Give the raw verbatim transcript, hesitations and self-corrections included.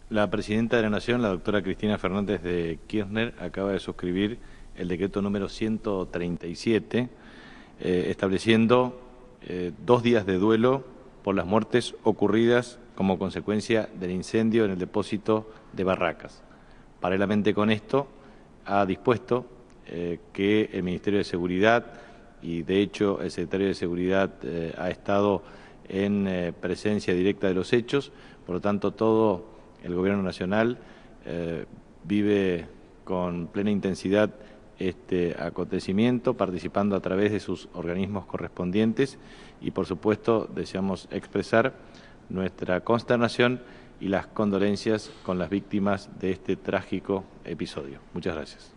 La Presidenta de la Nación, la doctora Cristina Fernández de Kirchner, acaba de suscribir el decreto número ciento treinta y siete, eh, estableciendo eh, dos días de duelo por las muertes ocurridas como consecuencia del incendio en el depósito de Barracas. Paralelamente con esto, ha dispuesto eh, que el Ministerio de Seguridad, y de hecho el Secretario de Seguridad eh, ha estado en eh, presencia directa de los hechos, por lo tanto todo el Gobierno Nacional eh, vive con plena intensidad este acontecimiento, participando a través de sus organismos correspondientes y, por supuesto, deseamos expresar nuestra consternación y las condolencias con las víctimas de este trágico episodio. Muchas gracias.